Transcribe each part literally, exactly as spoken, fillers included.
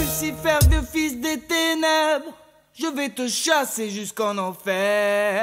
Lucifer, vieux fils des ténèbres, je vais te chasser jusqu'en enfer.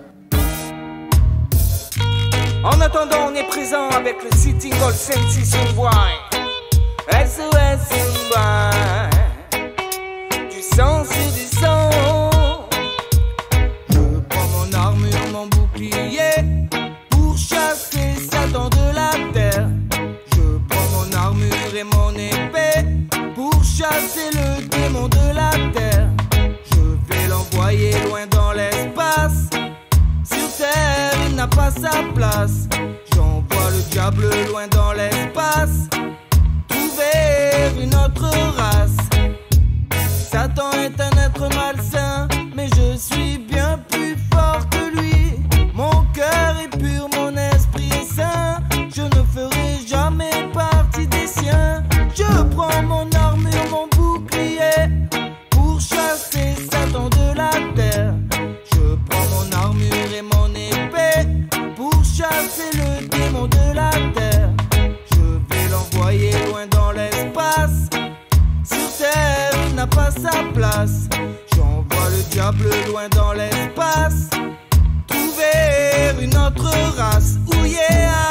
En attendant, on est présent avec le Sitting All Sensi Sunwine. S O S Sunwine. Du sang sur du sang. Je prends mon armure, mon bouclier pour chasser Satan de la terre. Je prends mon armure et mon épée pour chasser le démon de la terre. Je vais l'envoyer loin dans l'espace. Sur terre, il n'a pas sa place. J'envoie le diable loin dans l'espace. Trouver une autre race. Satan est un être malsain, mais je suis bien plus fort que lui. Mon cœur est pur, mon esprit est sain. Je ne ferai jamais partie des siens. Je prends mon armure, mon bouclier pour chasser Satan de la terre. Je prends mon armure et mon épée pour chasser le démon de la terre. Je vais l'envoyer loin dans l'espace. Sur terre, il n'a pas sa place. J'envoie le diable loin dans l'espace. Trouver une autre race. Oh yeah.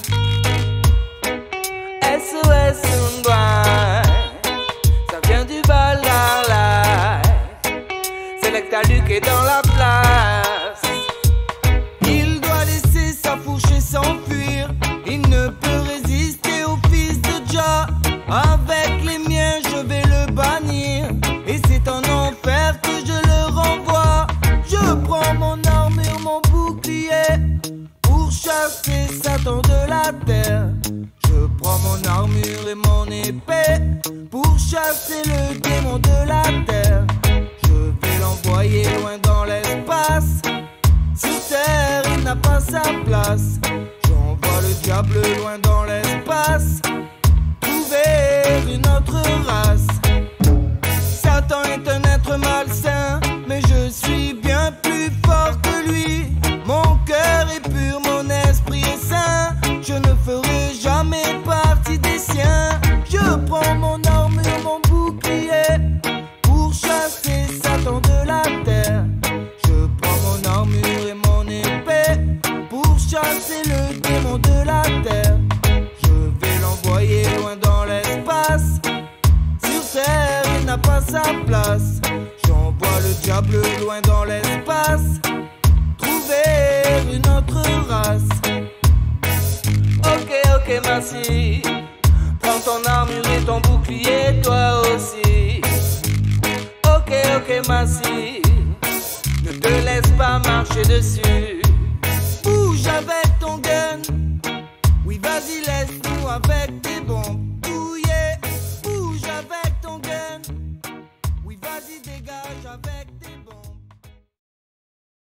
S O S Sunwine. Ça vient du Valhalla. Selecta Luc est dans la place. Il doit laisser sa fourche et s'enfuir. Il ne peut résister au fils de Jah. Avec les miens je vais le bannir. Et c'est en enfer que je le renvoie. Je prends mon armure, mon bouclier pour chasser Satan de la terre. Je prends mon armure et mon épée pour chasser le démon de la terre. Je vais l'envoyer loin dans l'espace. Sur terre, il n'a pas sa place. J'envoie le diable loin dans l'espace. Trouver une autre race. Satan est un être malsain, mais je suis bien plus fort que lui. Mon cœur est pur, mon esprit est sain. Je ne ferai jamais partie des siens. Je prends mon armure, mon bouclier pour chasser Satan de la terre. Je prends mon armure et mon épée pour chasser le démon de la terre. Je vais l'envoyer loin dans l'espace. Sur terre, il n'a pas sa place. J'envoie le diable loin dans l'espace. Trouver une autre race. Ok, ok, merci. Prends ton armure et ton bouclier, toi aussi. Ok, ok, merci. Ne te laisse pas marcher dessus.